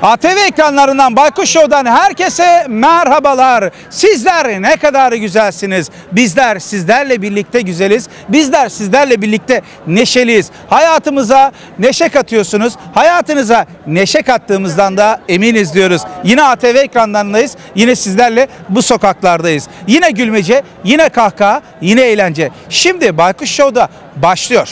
ATV ekranlarından Baykuş Show'dan herkese merhabalar. Sizler ne kadar güzelsiniz. Bizler sizlerle birlikte güzeliz. Bizler sizlerle birlikte neşeliyiz. Hayatımıza neşe katıyorsunuz. Hayatınıza neşe kattığımızdan da eminiz diyoruz. Yine ATV ekranlarındayız. Yine sizlerle bu sokaklardayız. Yine gülmece, yine kahkaha, yine eğlence. Şimdi Baykuş Show'da başlıyor.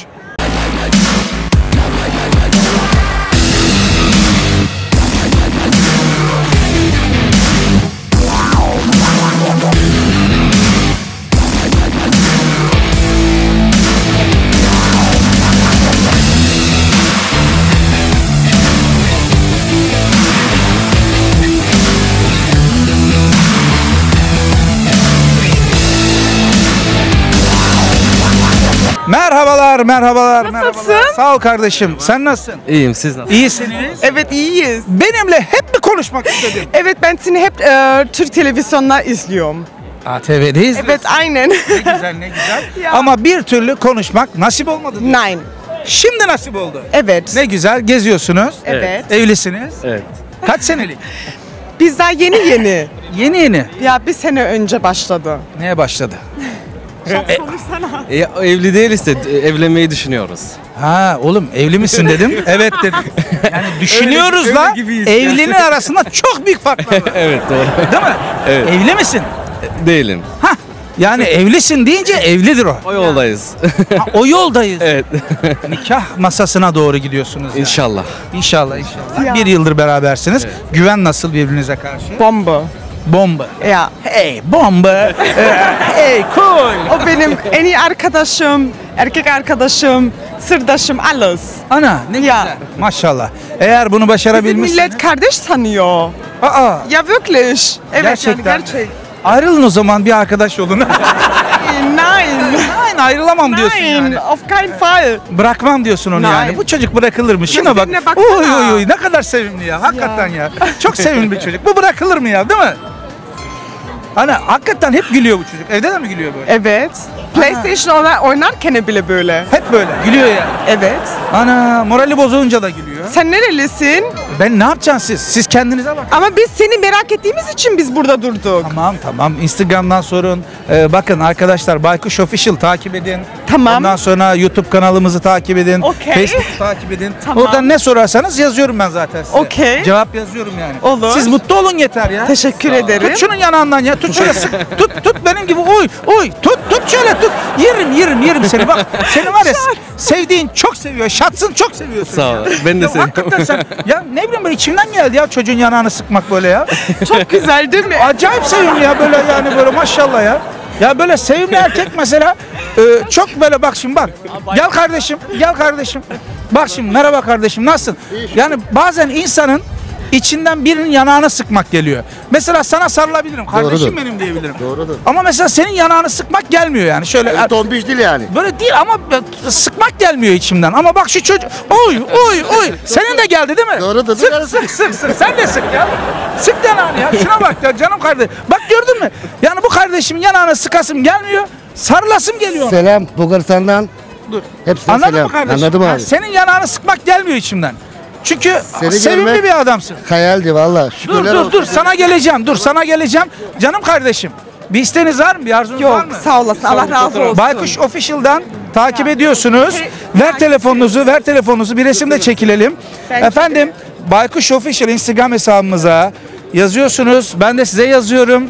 Merhabalar, merhabalar, Nasılsın? merhabalar. Sağ ol kardeşim. Sen nasılsın? İyiyim, siz nasılsınız? İyisiniz. Evet, iyiyiz. Benimle hep mi konuşmak istedin? Evet, ben seni hep Türk televizyonda izliyorum. ATV'deyiz. Evet, aynen. Ne güzel, ne güzel. Ya. Ama bir türlü konuşmak nasip olmadı. Nein. Şimdi nasip oldu. Evet. Ne güzel, geziyorsunuz. Evet. Evlisiniz. Evet. Kaç senelik? Biz daha yeni. Yeni yeni. Ya bir sene önce başladı. Neye başladı? Konuşsana. Evli değiliz de evlenmeyi düşünüyoruz. Ha oğlum evli misin dedim. Evet dedim. Yani düşünüyoruz Öyle da gibiyiz ya. evliliğin arasında çok büyük farklar var. Evet, doğru. Değil mi? Evet. Evli misin? Değilim. Hah. Yani evlisin deyince evlidir o. O yoldayız. Ha, o yoldayız. Evet. Nikah masasına doğru gidiyorsunuz. Yani. İnşallah. İnşallah inşallah. Ya. Bir yıldır berabersiniz. Güven nasıl birbirinize karşı? Bomba. Bomba. Ya. Hey bomba. Hey cool. O benim en iyi arkadaşım, erkek arkadaşım, sırdaşım, alles. Ana ne Ya. güzel. Maşallah. Eğer bunu Bizim başarabilmişsiniz. millet kardeş sanıyor. Aa. Ya wirklich. Evet, Gerçekten. yani gerçek. Ayrılın o zaman bir arkadaş olun. Nein. Aynen ayrılamam diyorsun Nein, yani. auf keinen Fall. Bırakmam diyorsun onu Nein. yani. Bu çocuk bırakılır mı? Şuna bak. Gözlerine baksana. Oy oy oy ne kadar sevimli ya. Hakikaten ya. Çok sevimli bir çocuk. Bu bırakılır mı ya değil mi? Hani hakikaten hep gülüyor bu çocuk. Evde de mi gülüyor böyle? Evet. PlayStation oynarken bile böyle. Hep böyle gülüyor ya. Evet. Ana morali bozulunca da gülüyor. Sen nerelisin? Ben ne yapacaksın siz? Siz kendinize bakın. Ama biz seni merak ettiğimiz için biz burada durduk. Tamam. Instagram'dan sorun. Bakın arkadaşlar Baykuş Official takip edin. Tamam. Ondan sonra YouTube kanalımızı takip edin. Okey. Facebook'u takip edin. Tamam. Oradan ne sorarsanız yazıyorum ben zaten size. Okey. Cevap yazıyorum yani. Olur. Siz mutlu olun yeter ya. Teşekkür ederim. Tut şunun yanağından ya. Tut şöyle sık. Tut benim gibi. Oy. Tut şöyle tut. Yerim seni bak. Seni var ya sevdiğin çok seviyor. Şatsın çok seviyorsun. Sağ ol. ya. Ben de Ya seviyorum. hakikaten sen ya ne bileyim böyle içimden geldi ya çocuğun yanağını sıkmak böyle ya. Çok güzel değil mi? Acayip sevimli ya böyle yani böyle maşallah ya. Ya böyle sevimli erkek mesela çok böyle bak şimdi bak. Gel kardeşim. Bak şimdi merhaba kardeşim nasılsın? Yani bazen insanın içinden birinin yanağını sıkmak geliyor. Mesela sana sarılabilirim. Kardeşim Doğrudur. benim diyebilirim. Doğrudur. Ama mesela senin yanağını sıkmak gelmiyor yani. Şöyle Tombiş değil yani. böyle değil ama sıkmak gelmiyor içimden. Ama bak şu çocuk oy. Senin de geldi değil mi? Doğrudur. Sık. Sen de sık ya. Sık yanağını ya. Şuna bak ya canım kardeşim. Bak gördün mü? Yani bu kardeşimin yanağını sıkasım gelmiyor. Sarılasım geliyor. Selam Bulgaristan'dan. Dur. Hepsine Anladın selam. mı kardeşim? Anladım Yani abi. senin yanağını sıkmak gelmiyor içimden. Çünkü Seni sevimli görmek- bir adamsın. Hayaldi valla. Şükürler olsun. Dur sana geleceğim. Canım kardeşim. Bir isteğiniz var mı? Bir arzunuz var Yok, mı? sağ olasın. Allah razı olsun. Baykuş Official'dan takip ediyorsunuz. Ver telefonunuzu bir resim de çekilelim. Bence Efendim Baykuş Official Instagram hesabımıza yazıyorsunuz. Ben de size yazıyorum.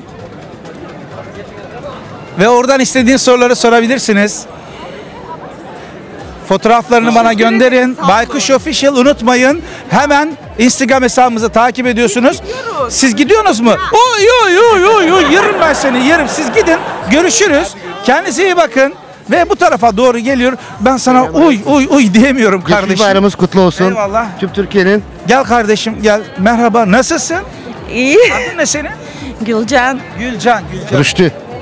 Ve oradan istediğiniz soruları sorabilirsiniz. Fotoğraflarını bana gönderin. Sağ olun. Baykuş Official unutmayın. Hemen Instagram hesabımızı takip ediyorsunuz. Siz gidiyorsunuz mu? Oy. Yerim ben seni yerim. Siz gidin. Görüşürüz. Kendinize iyi bakın. Ve bu tarafa doğru geliyor. Ben sana uy diyemiyorum Geçmiş kardeşim. bayramımız kutlu olsun. Eyvallah. Tüm Türkiye'nin. Gel kardeşim gel. Merhaba nasılsın? İyi. Adın ne senin? Gülcan. Gülcan. Rüştü.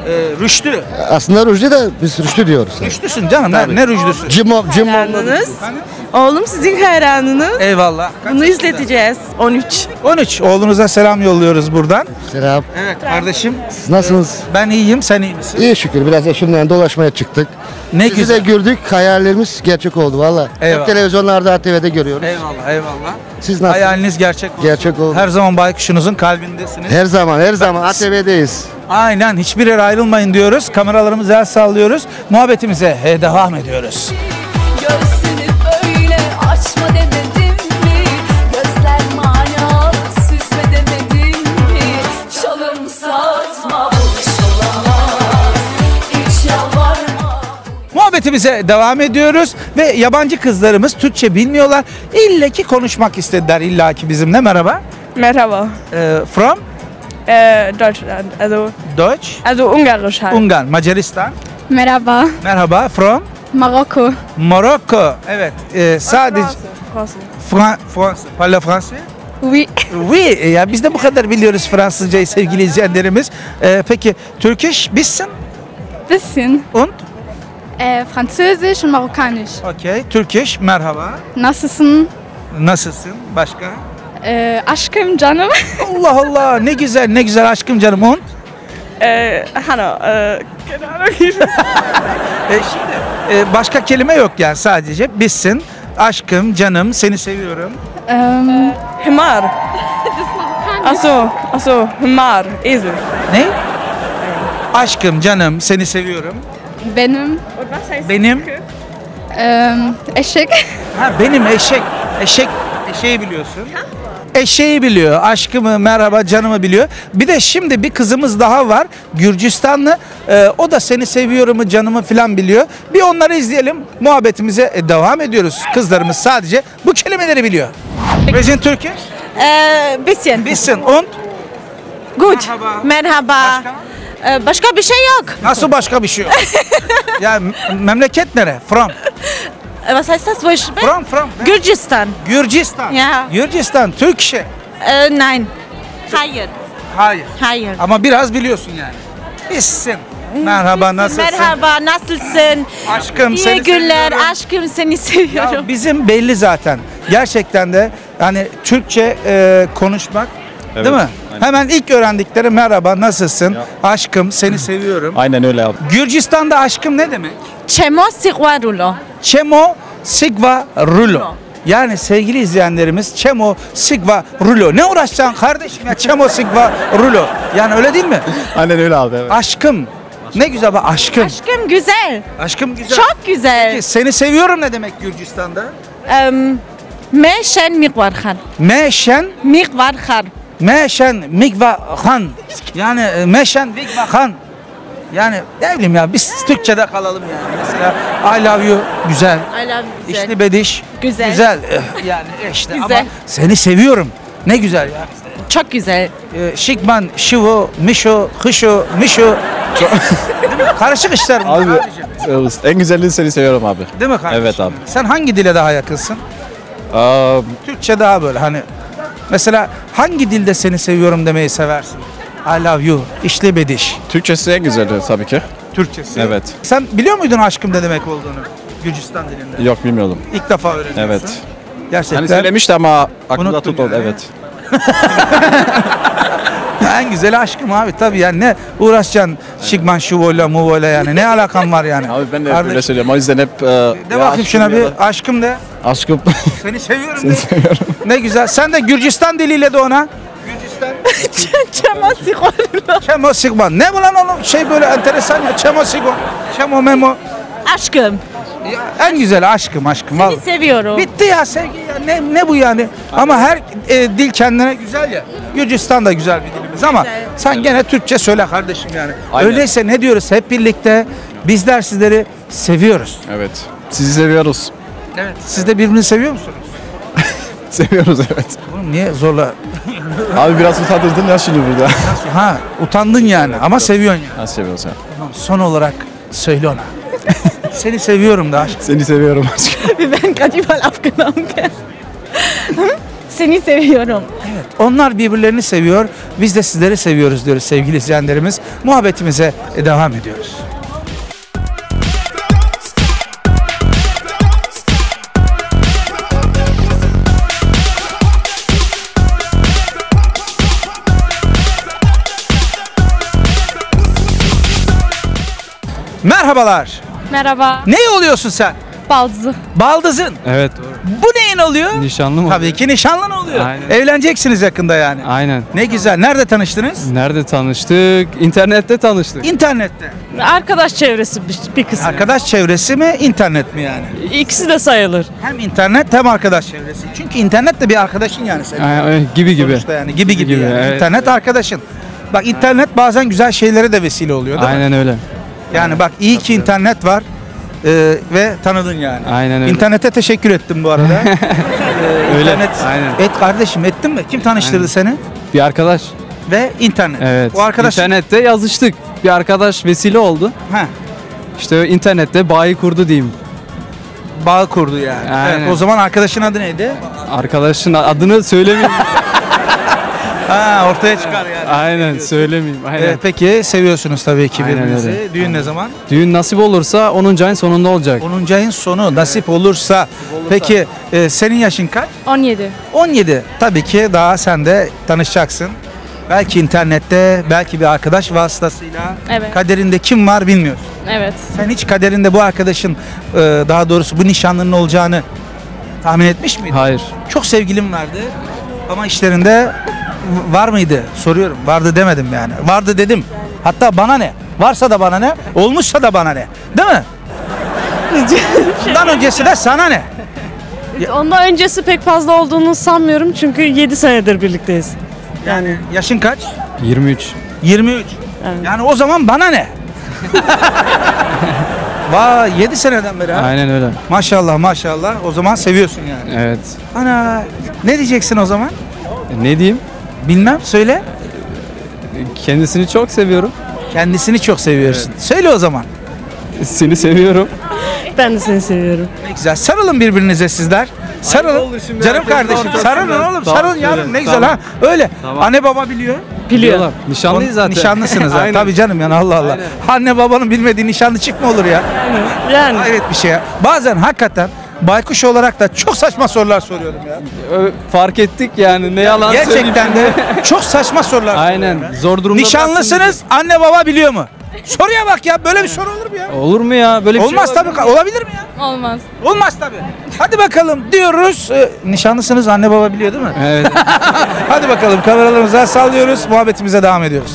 Rüştü. Aslında Rüştü de biz Rüştü diyoruz. Rüştüsün canım. Ne rüştüsü? Cim Hayranınız. Oğlum sizin hayranınız. Eyvallah. Bunu izleteceğiz. 13. 13. Oğlunuza selam yolluyoruz buradan. Selam. Evet kardeşim. Siz nasılsınız? Ben iyiyim. Sen iyi misin? İyi şükür. Biraz eşimle dolaşmaya çıktık. Ne Sizi güzel. de gördük. Hayallerimiz gerçek oldu valla. Eyvallah. Hep televizyonlarda, ATV'de görüyoruz. Eyvallah eyvallah. Siz nasılsınız? Hayaliniz gerçek oldu. Gerçek oldu. Her zaman baykuşunuzun kalbindesiniz. Her zaman ATV'deyiz. Aynen hiçbir yere ayrılmayın diyoruz. Kameralarımızı el sallıyoruz. Muhabbetimize devam ediyoruz. Göğsünü böyle açma demedim mi? Gözler manalı süsme demedim mi? Çalım satma boş olamaz. Hiç yalvarma. Muhabbetimize devam ediyoruz ve yabancı kızlarımız Türkçe bilmiyorlar. İlle ki konuşmak istediler illa ki bizimle. Merhaba. Merhaba. From Deutschland. Deutsch, Ungarisch halt. Ungarn, Macaristan. Merhaba, Merhaba. From Marokko. Morocco. Evet. Sadece Fransız. Fransız. Parle français? Oui. Oui. Ya biz de bu kadar biliyoruz Fransızcayı sevgili izleyenlerimiz. Peki Turkish bizsin? Bisschen. Und? Französisch und Marokkanisch. Okay. Turkish. Merhaba. Nasılsın? Nasılsın? Başka? Aşkım canım. Allah Allah. Ne güzel. Ne güzel aşkım canım. Und? Hanno. Keine Ahnung. Şimdi başka kelime yok yani sadece bizsin. Aşkım, canım, seni seviyorum. Himar. Achso, Himar. Esel. Ne? Aşkım, canım, seni seviyorum. Benim. Und was heißt Benim. Eşek. Ha benim eşek. Eşeği biliyorsun. Eşeği biliyor. Aşkımı, merhaba, canımı biliyor. Bir de şimdi bir kızımız daha var. Gürcistanlı. O da seni seviyorumu, canımı filan biliyor. Bir onları izleyelim. Muhabbetimize devam ediyoruz. Kızlarımız sadece bu kelimeleri biliyor. Bizim Türkiye. Bisschen. Bizsin. Und? Gut. Merhaba. Merhaba. Başka? Başka bir şey yok. Nasıl başka bir şey yok? Ya memleket nere? From. Was heißt das? Wo ich bin? From. Gürcistan. Gürcistan. Ya. Gürcistan. Türkçe. Nein. Hayır. Hayır. Hayır. Ama biraz biliyorsun yani. Bizsin. Merhaba, nasılsın? Merhaba, nasılsın? Aşkım, İyi seni günler. seviyorum. Aşkım seni seviyorum. Ya bizim belli zaten. Gerçekten de yani Türkçe konuşmak değil mi? aynen. Hemen ilk öğrendikleri merhaba, nasılsın? Aşkım, seni seviyorum. Aynen öyle abi. Gürcistan'da aşkım ne demek? Çemo sigvarulo. Çemo Sigva Rulo. Yani sevgili izleyenlerimiz Çemo Sigva Rulo. Ne uğraşacaksın kardeşim ya Çemo Sigva Rulo. Yani öyle değil mi? Aynen öyle abi. Evet. Aşkım. Ne güzel bak aşkım. Aşkım güzel. Aşkım güzel. Çok güzel. Peki, seni seviyorum ne demek Gürcistan'da? Meşen mikvarhan. Meşen Mikvarhan. Meşen Migva Han. Yani Meşen Migva Han. Yani ne bileyim ya biz Türkçe'de kalalım yani. Mesela I love you güzel. I love you, güzel. İşli bediş. Güzel. Güzel. Yani işte Güzel. ama seni seviyorum. Ne güzel ya. Çok güzel. Şikman, Şivo, Mişo, Hışo, Mişo. Değil mi? Karışık işler bunlar. Abi abicim. en güzelliğini seni seviyorum abi. Değil mi kardeşim? Evet abi. Sen hangi dile daha yakınsın? Aa, Türkçe daha böyle hani. Mesela hangi dilde seni seviyorum demeyi seversin? I love you, işli bediş. Türkçesi en güzeli tabii ki. Türkçesi. Evet. Sen biliyor muydun aşkım ne demek olduğunu? Gürcistan dilinde. Yok bilmiyordum. İlk defa öğreniyorsun. Evet. Gerçekten. Hani söylemişti ama aklımda Unuttum tutmadı. yani. Evet. En güzeli aşkım abi tabii yani ne uğraşacaksın şikman şuvoyla muvoyla yani ne alakan var yani. Abi ben de hep Kardeş, böyle söylüyorum. O yüzden hep... De ya bakayım aşkım şuna ya bir da- aşkım de. Aşkım. Seni seviyorum Seni de. seviyorum. Ne güzel. Sen de Gürcistan diliyle de ona. Gürcistan. Çemo sigvarulo. Çemo sigman. Ne bu lan oğlum? Şey böyle enteresan ya. Çemo sigman. Çemo memo. Aşkım. Ya, en güzel aşkım aşkım. Seni Vallahi. seviyorum. Bitti ya sevgi ya. Ne bu yani? Ama her dil kendine güzel ya. Gürcistan da güzel bir dilimiz ama sen gene Türkçe söyle kardeşim yani. Aynen. Öyleyse ne diyoruz hep birlikte? Bizler sizleri seviyoruz. Evet. Sizi seviyoruz. Evet. Siz de birbirini seviyor musunuz? Seviyoruz evet. Oğlum niye zorla? Abi biraz utandırdın ya şimdi burada. Ha utandın yani ama seviyorsun yani. Nasıl seviyoruz ya? Tamam, son olarak söyle ona. Seni seviyorum da aşkım. Seni seviyorum aşkım. Wir werden gerade überall aufgenommen. Seni seviyorum. Evet, onlar birbirlerini seviyor. Biz de sizleri seviyoruz diyoruz sevgili izleyenlerimiz. Muhabbetimize devam ediyoruz. Merhabalar. Merhaba. Ne oluyorsun sen? Balzı. Baldızın. Evet doğru. Bu neyin oluyor? Nişanlı mı? Tabii ki nişanlın oluyor. Aynen. Evleneceksiniz yakında yani. Aynen. Ne güzel. Nerede tanıştınız? Nerede tanıştık? İnternette tanıştık. İnternette. Arkadaş çevresi bir kısmı. Arkadaş çevresi mi, internet mi yani? İkisi de sayılır. Hem internet hem arkadaş çevresi. Çünkü internet de bir arkadaşın yani senin. Gibi gibi. Sonuçta yani gibi yani. evet. İnternet arkadaşın. Bak internet bazen güzel şeylere de vesile oluyor değil mi? Aynen öyle. Yani bak iyi ki internet var ve tanıdın yani. Aynen öyle. İnternete teşekkür ettim bu arada. Öyle. İnternet, Aynen. et kardeşim ettin mi? Kim tanıştırdı Aynen. seni? Bir arkadaş. Ve internet. Evet. O arkadaş. İnternette yazıştık. Bir arkadaş vesile oldu. Ha, İşte internette bağı kurdu diyeyim. bağ kurdu yani. Aynen. Evet, o zaman arkadaşın adı neydi? Arkadaşın adını söylemeyeyim. Ha, ortaya çıkar yani. Aynen söylemeyeyim. Aynen. Peki seviyorsunuz tabii ki Aynen birbirinizi. öyle. Düğün ne zaman? Düğün nasip olursa 10. ayın sonunda olacak. 10. ayın sonu nasip olursa. Peki senin yaşın kaç? 17. 17. Tabii ki daha sen de tanışacaksın. Belki internette, belki bir arkadaş vasıtasıyla. Evet. Kaderinde kim var bilmiyorsun. Evet. Sen hiç kaderinde bu arkadaşın, daha doğrusu bu nişanlının olacağını tahmin etmiş miydin? Hayır. Çok sevgilim vardı ama işlerinde var mıydı? Soruyorum. Vardı demedim yani. Vardı dedim. Hatta bana ne? Varsa da bana ne? Olmuşsa da bana ne? Değil mi? Bundan öncesi de sana ne? Ondan öncesi pek fazla olduğunu sanmıyorum çünkü 7 senedir birlikteyiz. Yani yaşın kaç? 23. 23. Evet. Yani o zaman bana ne? Vay 7 seneden beri ha. Aynen öyle. Maşallah maşallah. O zaman seviyorsun yani. Evet. Ana ne diyeceksin o zaman? Ne diyeyim? Bilmem söyle. Kendisini çok seviyorum. Kendisini çok seviyorsun. Söyle o zaman. Seni seviyorum. Ben de seni seviyorum. Ne güzel. Sarılın birbirinize sizler. Sarılın. oldu şimdi Canım herkesin kardeşim. ortasında. Sarılın oğlum. Tamam, Sarılın yavrum. söyle. Ne güzel Tamam. ha. Öyle. Tamam. Anne baba biliyor. Biliyor. Nişanlıyız zaten. Nişanlısınız ha. Aynen. Tabii canım yani Allah Allah. Aynen. Anne babanın bilmediği nişanlı çift mi olur ya? Yani Hayret bir şey ya. Bazen hakikaten baykuş olarak da çok saçma sorular soruyorum ya. Fark ettik yani ne yalan Gerçekten de söyleyeyim. çok saçma sorular Aynen. soruyorum ya. Zor durumda Nişanlısınız, anne baba biliyor mu? Soruya bak ya, böyle bir soru olur mu ya? bıraktınız. Olur mu ya? Böyle bir Olmaz şey olabilir tabii. mi? Olabilir mi ya? Olmaz. Olmaz tabii. Hadi bakalım diyoruz. Nişanlısınız, anne baba biliyor değil mi? Evet. Hadi bakalım kameralarımıza sallıyoruz. Muhabbetimize devam ediyoruz.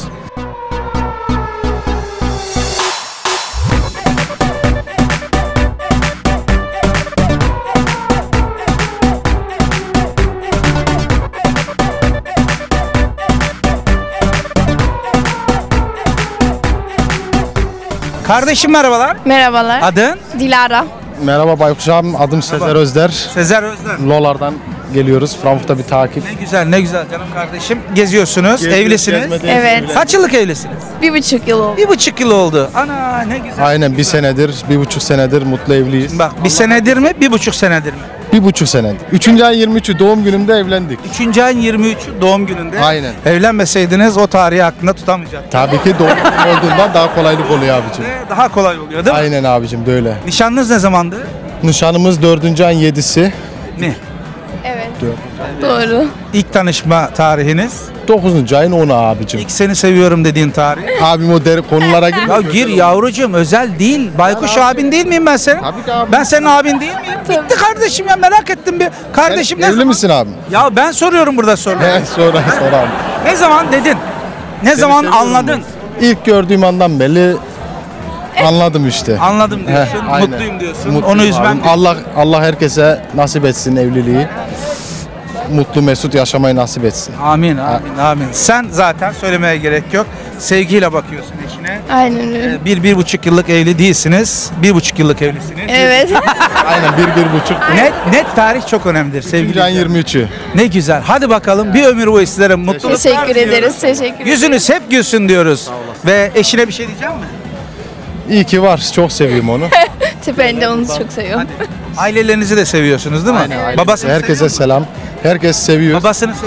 Kardeşim merhabalar. Merhabalar. Adın? Dilara. Merhaba Baykuş abim. Adım Sezer Özder. Sezer Özler. Lolar'dan geliyoruz. Frankfurt'ta bir takip. Ne güzel canım kardeşim. Geziyorsunuz, evlisiniz. Evet. Kaç yıllık evlisiniz? 1,5 yıl oldu. 1,5 yıl oldu. Ana ne güzel. Aynen bir senedir, 1,5 senedir mutlu evliyiz. Bak bir senedir mi, 1,5 senedir mi? 1,5 senedir. 3. ayın 23'ü doğum günümde evlendik. 3. ayın 23'ü doğum gününde. Aynen. Evlenmeseydiniz o tarihi aklında tutamayacaktınız. Tabii ki doğum günü olduğundan daha kolaylık oluyor abicim. Daha kolay oluyor değil mi? Aynen abicim böyle. Nişanınız ne zamandı? Nişanımız 4. ayın 7'si. Ne? Evet. Doğru. İlk tanışma tarihiniz. 9. ayın 10'u abicim. İlk seni seviyorum dediğin tarih. Abim o konulara Ya girmiyor. gir yavrucuğum, özel değil. Baykuş abin değil miyim ben senin? Tabii ki abi. Ben senin abin değil miyim? Bitti kardeşim ya, merak ettim bir. Kardeşim ne Evli zaman? misin abim? Ya ben soruyorum burada soruları. He sonra abi. Ne zaman dedin? Ne zaman seviyorum anladın? İlk gördüğüm andan beri anladım işte. Anladım diyorsun, Heh, aynen. mutluyum diyorsun. Mutluyum Onu üzmem. abim. Allah herkese nasip etsin evliliği. Mutlu mesut yaşamayı nasip etsin. Amin, amin, amin. Sen zaten söylemeye gerek yok. Sevgiyle bakıyorsun eşine. Aynen öyle. 1,5 yıllık evli değilsiniz. 1,5 yıllık evlisiniz. Evet. Aynen 1,5. Net tarih çok önemlidir sevgili. 3. ayın 23'ü. Ne güzel. Hadi bakalım bir ömür boyu sizlere mutluluklar Teşekkür diliyoruz. ederiz. Teşekkür ederiz. Yüzünüz hep gülsün diyoruz. Ve eşine bir şey diyeceğim mi? İyi ki var. Çok seviyorum onu. Ben de onu çok seviyorum. Ailelerinizi de seviyorsunuz değil mi? Babasını seviyor Herkese mu? selam. Herkes seviyor. Babasını seviyor mu?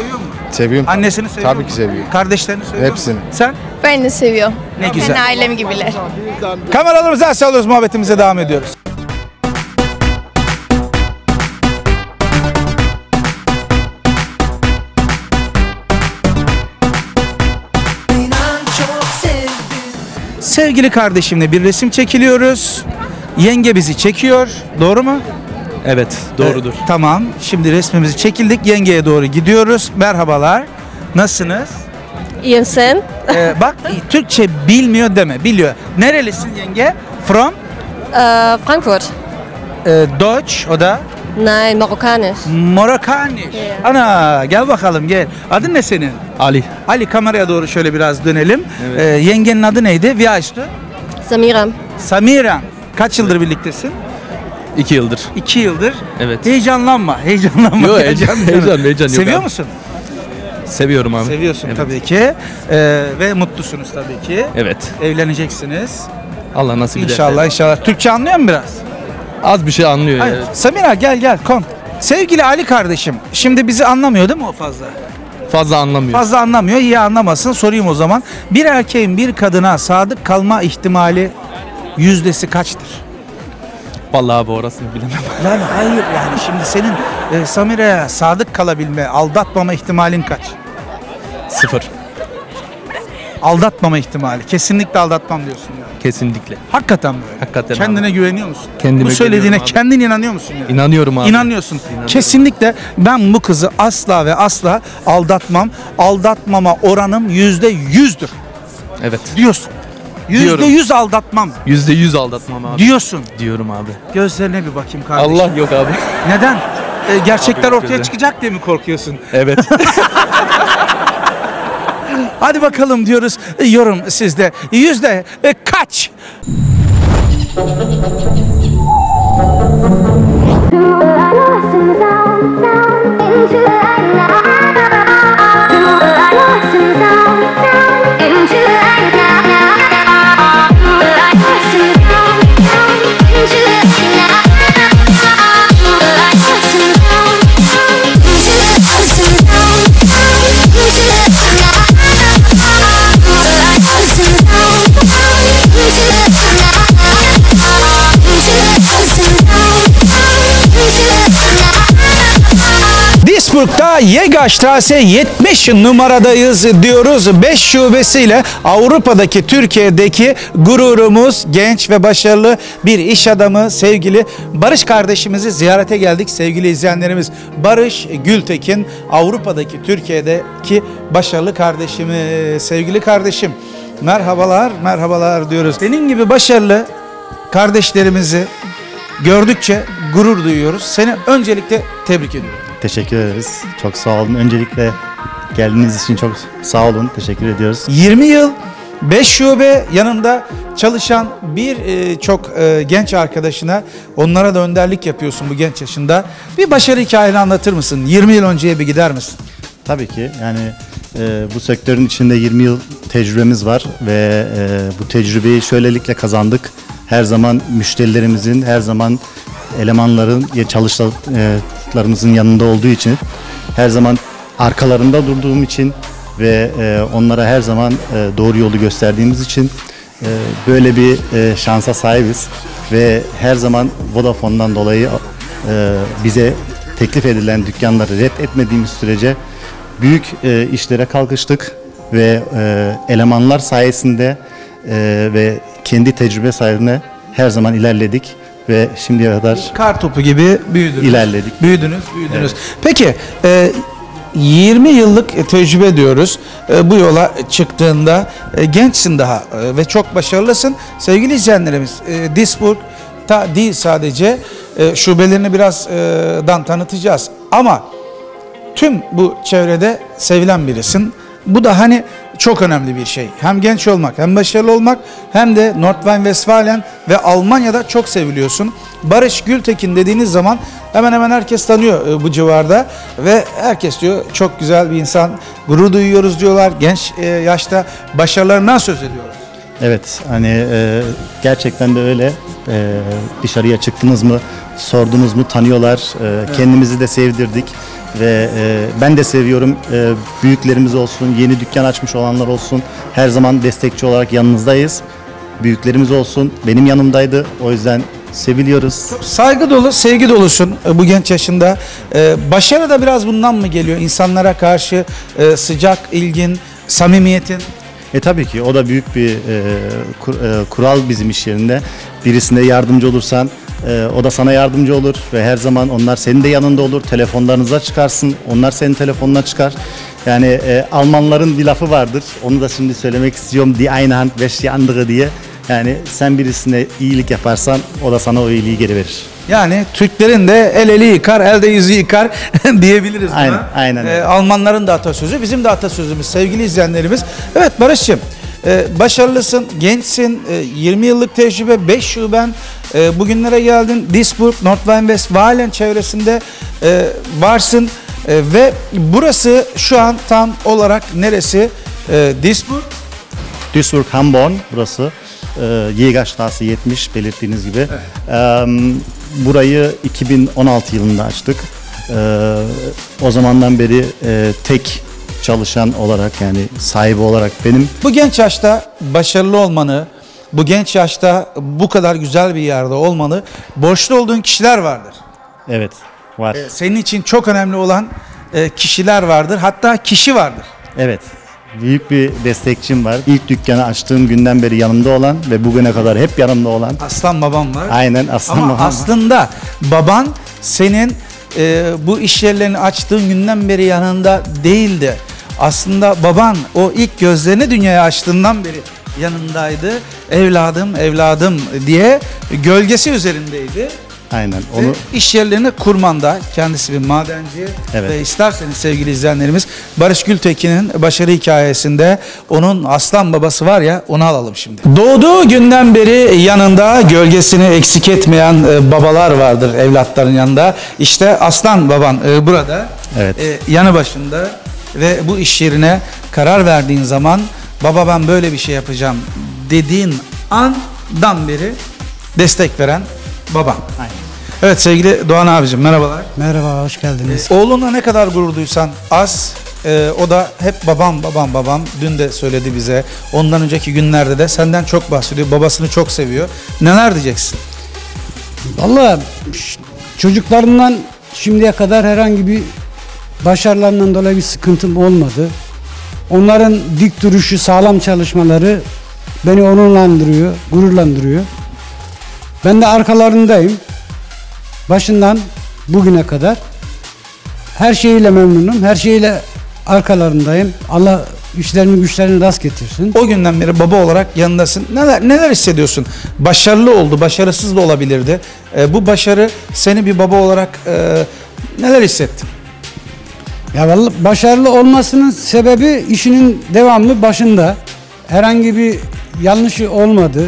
Seviyorum. Annesini seviyor Tabii mu? ki seviyor. Kardeşlerini seviyor Hepsini. mu? Sen? Ben de seviyorum. Ne güzel. Ben ailem gibiler. Kameralarımızı açıyoruz, muhabbetimize devam ediyoruz. Sevgili kardeşimle bir resim çekiliyoruz. Yenge bizi çekiyor. Doğru mu? Evet, doğrudur. Tamam. Şimdi resmimizi çekildik. Yengeye doğru gidiyoruz. Merhabalar. Nasılsınız? İyiyim sen? Bak Türkçe bilmiyor deme. Biliyor. Nerelisin yenge? From? Frankfurt. Deutsch o da? Nein, Marokkanisch. Morokkanisch. Ana gel bakalım gel. Adın ne senin? Ali. Ali, kameraya doğru şöyle biraz dönelim. Yengenin adı neydi? Wie heißt du? Samira. Samira. Kaç yıldır birliktesin? 2 yıldır. 2 yıldır. Evet. Heyecanlanma. Heyecanlanma. Yok, heyecan yok Seviyor abi. musun? Seviyorum abi. Seviyorsun Evet. tabii ki. Ve mutlusunuz tabii ki. Evet. Evleneceksiniz. Allah nasip eder. İnşallah inşallah. Türkçe anlıyor musun biraz? Az bir şey anlıyor. Hayır. Evet. Samira gel kom. Sevgili Ali kardeşim, şimdi bizi anlamıyor değil mi o fazla? Fazla anlamıyor. Fazla anlamıyor, iyi anlamasın. Sorayım o zaman. Bir erkeğin bir kadına sadık kalma ihtimali yüzdesi kaçtır? Vallahi abi orasını bilemem. Yani hayır yani şimdi senin Samira'ya sadık kalabilme, aldatmama ihtimalin kaç? 0. Aldatmama ihtimali. Kesinlikle aldatmam diyorsun yani. Kesinlikle. Hakikaten böyle. Hakikaten Kendine abi. güveniyor musun? Kendime Bu söylediğine güveniyorum abi. kendin inanıyor musun yani? İnanıyorum abi. İnanıyorsun. İnanıyorum. Kesinlikle ben bu kızı asla ve asla aldatmam. Aldatmama oranım %100'dür Evet. diyorsun. Diyorum. %100 aldatmam %100 aldatmam abi. diyorsun. Diyorum abi. Gözlerine bir bakayım kardeşim. Allah yok abi. Neden? Gerçekler Abi, ortaya güzel. çıkacak diye mi korkuyorsun? Evet. Hadi bakalım diyoruz. Yorum sizde. Yüzde kaç? Duisburg'da Jägerstraße 70 numaradayız diyoruz. 5 şubesiyle Avrupa'daki, Türkiye'deki gururumuz, genç ve başarılı bir iş adamı sevgili Barış kardeşimizi ziyarete geldik sevgili izleyenlerimiz. Barış Gültekin, Avrupa'daki, Türkiye'deki başarılı kardeşimiz, sevgili kardeşim. Merhabalar, merhabalar diyoruz. Senin gibi başarılı kardeşlerimizi gördükçe gurur duyuyoruz. Seni öncelikle tebrik ediyorum. Teşekkür ederiz. Çok sağ olun. Öncelikle geldiğiniz için çok sağ olun. Teşekkür ediyoruz. 20 yıl, 5 şube, yanında çalışan bir çok genç arkadaşına, onlara da önderlik yapıyorsun bu genç yaşında. Bir başarı hikayeni anlatır mısın? 20 yıl önceye bir gider misin? Tabii ki yani bu sektörün içinde 20 yıl tecrübemiz var ve bu tecrübeyi şöylelikle kazandık. Her zaman müşterilerimizin, her zaman elemanların, çalışanlarımızın yanında olduğu için, her zaman arkalarında durduğum için ve onlara her zaman doğru yolu gösterdiğimiz için böyle bir şansa sahibiz. Ve her zaman Vodafone'dan dolayı bize teklif edilen dükkanları ret etmediğimiz sürece büyük işlere kalkıştık ve elemanlar sayesinde ve kendi tecrübe sayesinde her zaman ilerledik ve şimdiye kadar Kar topu gibi büyüdünüz. İlerledik. Büyüdünüz. Peki 20 yıllık tecrübe diyoruz. Bu yola çıktığında gençsin daha ve çok başarılısın. Sevgili izleyenlerimiz, Duisburg'da değil sadece, şubelerini birazdan tanıtacağız. Ama tüm bu çevrede sevilen birisin. Bu da hani çok önemli bir şey. Hem genç olmak, hem başarılı olmak, hem de Nordrhein-Westfalen ve Almanya'da çok seviliyorsun. Barış Gültekin dediğiniz zaman hemen hemen herkes tanıyor bu civarda ve herkes diyor çok güzel bir insan, gurur duyuyoruz diyorlar. Genç yaşta başarılarından söz ediyorlar. evet hani gerçekten de öyle. Dışarıya çıktınız mı, sordunuz mu tanıyorlar. Kendimizi de sevdirdik ve ben de seviyorum. Büyüklerimiz olsun, yeni dükkan açmış olanlar olsun, her zaman destekçi olarak yanınızdayız. Büyüklerimiz olsun, benim yanımdaydı. O yüzden seviliyoruz. Saygı dolu, sevgi dolusun bu genç yaşında. Başarı da biraz bundan mı geliyor? İnsanlara karşı sıcak, ilgin, samimiyetin. Tabii ki o da büyük bir kural bizim iş yerinde. Birisine yardımcı olursan o da sana yardımcı olur ve her zaman onlar senin de yanında olur. Telefonlarınıza çıkarsın, onlar senin telefonuna çıkar. Yani Almanların bir lafı vardır. Onu da şimdi söylemek istiyorum. Die eine Hand wäscht die andere diye. Yani sen birisine iyilik yaparsan o da sana o iyiliği geri verir. Yani Türklerin de el eli yıkar, elde yüzü yıkar diyebiliriz buna. Aynen öyle. Almanların da atasözü, bizim de atasözümüz sevgili izleyenlerimiz. Evet Barış'cığım, başarılısın, gençsin, 20 yıllık tecrübe, 5 şuben, bugünlere geldin. Duisburg, Nordrhein-Westfalen çevresinde varsın ve burası şu an tam olarak neresi? Duisburg? Duisburg, Hamborn burası. Jägerstraße 70 belirttiğiniz gibi. Evet. Burayı 2016 yılında açtık. O zamandan beri tek çalışan olarak, yani sahibi olarak benim. Bu genç yaşta başarılı olmanı, bu genç yaşta bu kadar güzel bir yerde olmanı borçlu olduğun kişiler vardır. Evet, var. Senin için çok önemli olan kişiler vardır. Hatta kişi vardır. Evet. Büyük bir destekçim var. İlk dükkanı açtığım günden beri yanımda olan ve bugüne kadar hep yanımda olan. Aslan babam var. Aynen, aslan Ama babam var. aslında baban senin bu iş yerlerini açtığın günden beri yanında değildi. Aslında baban o ilk gözlerini dünyaya açtığından beri yanındaydı. Evladım, evladım diye gölgesi üzerindeydi. Aynen. Onu iş yerlerini kurmanda, kendisi bir madenci. Evet. Ve isterseniz sevgili izleyenlerimiz, Barış Gültekin'in başarı hikayesinde onun aslan babası var ya, onu alalım şimdi. Doğduğu günden beri yanında gölgesini eksik etmeyen babalar vardır evlatların yanında. İşte aslan baban burada, Evet. yanı başında ve bu iş yerine karar verdiğin zaman baba ben böyle bir şey yapacağım dediğin andan beri destek veren baban. Aynen. Evet sevgili Doğan abicim, merhabalar. Merhaba, hoş geldiniz. Oğlunla ne kadar gurur duysan az. O da hep babam babam babam. Dün de söyledi bize. Ondan önceki günlerde de senden çok bahsediyor. Babasını çok seviyor. Neler diyeceksin? Vallahi çocuklarımdan şimdiye kadar herhangi bir başarılarından dolayı bir sıkıntım olmadı. Onların dik duruşu, sağlam çalışmaları beni onurlandırıyor, gururlandırıyor. Ben de arkalarındayım. Başından bugüne kadar her şeyiyle memnunum. Her şeyiyle arkalarındayım. Allah işlerini güçlerini rast getirsin. O günden beri baba olarak yanındasın. Neler hissediyorsun? Başarılı oldu, başarısız da olabilirdi. Bu başarı seni bir baba olarak neler hissettin? Ya vallahi başarılı olmasının sebebi işinin devamlı başında. Herhangi bir yanlışı olmadı.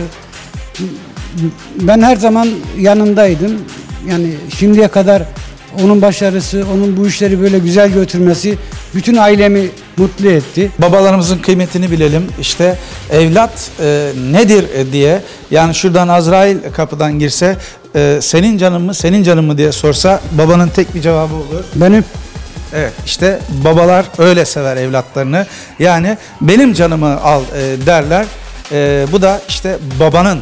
Ben her zaman yanındaydım. Yani şimdiye kadar onun başarısı, onun bu işleri böyle güzel götürmesi bütün ailemi mutlu etti. Babalarımızın kıymetini bilelim. İşte evlat nedir diye, yani şuradan Azrail kapıdan girse senin canın mı, senin canın mı diye sorsa babanın tek bir cevabı olur. Benim. Evet, işte babalar öyle sever evlatlarını. Yani benim canımı al derler. Bu da işte babanın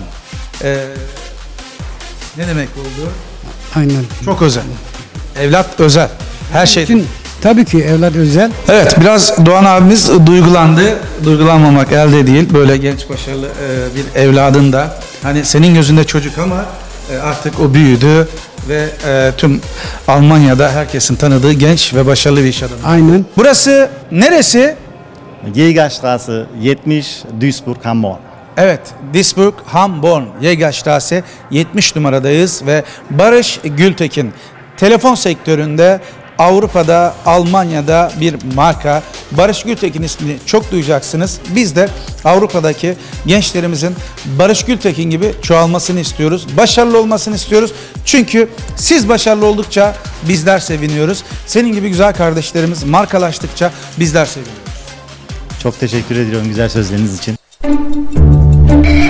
ne demek olduğu. Aynen. Çok özel. Evlat özel. Her şey. Tabii ki evlat özel. Evet, biraz Doğan abimiz duygulandı. Duygulanmamak elde değil. Böyle genç başarılı bir evladın da hani senin gözünde çocuk ama artık o büyüdü ve tüm Almanya'da herkesin tanıdığı genç ve başarılı bir iş adamı. Aynen. Burası neresi? Jägerstraße 70 Duisburg, Hamborn. Evet, Duisburg, Hamborn, Jägerstraße 70 numaradayız ve Barış Gültekin telefon sektöründe Avrupa'da, Almanya'da bir marka. Barış Gültekin ismini çok duyacaksınız. Biz de Avrupa'daki gençlerimizin Barış Gültekin gibi çoğalmasını istiyoruz. Başarılı olmasını istiyoruz. Çünkü siz başarılı oldukça bizler seviniyoruz. Senin gibi güzel kardeşlerimiz markalaştıkça bizler seviniyoruz. Çok teşekkür ediyorum güzel sözleriniz için.